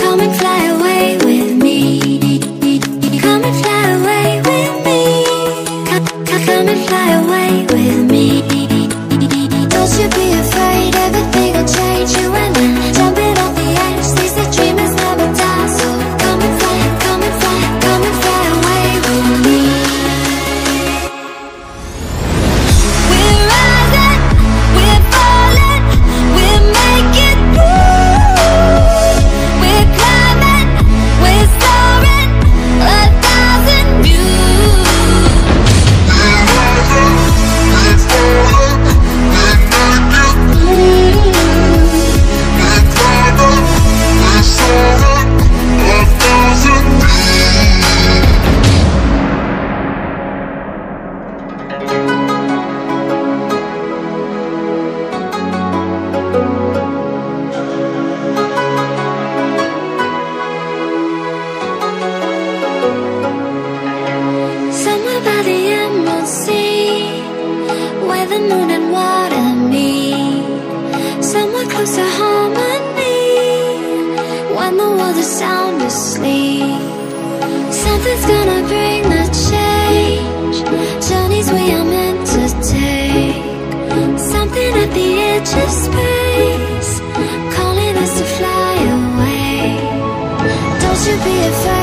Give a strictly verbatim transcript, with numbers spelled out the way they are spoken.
Come and fly away with me. Come and fly away with me. Come, come, come and fly away with me. Don't you be afraid, everything will change. You and I, jumping off the edge. They say dreamers never die. So come and fly, come and fly, come and fly away with me. We're rising, we're falling, we're making moves. We're climbing, we're soaring, a thousand views. We're rising, we're falling, we're making moves. We're climbing, we're soaring, a thousand views. Somewhere by the Emerald Sea, where the moon and water meet. Somewhere close to harmony, when the world is sound asleep. Something's gonna bring the change, journeys we are meant to take. Something at the edge of space, calling us to fly away. Don't you be afraid.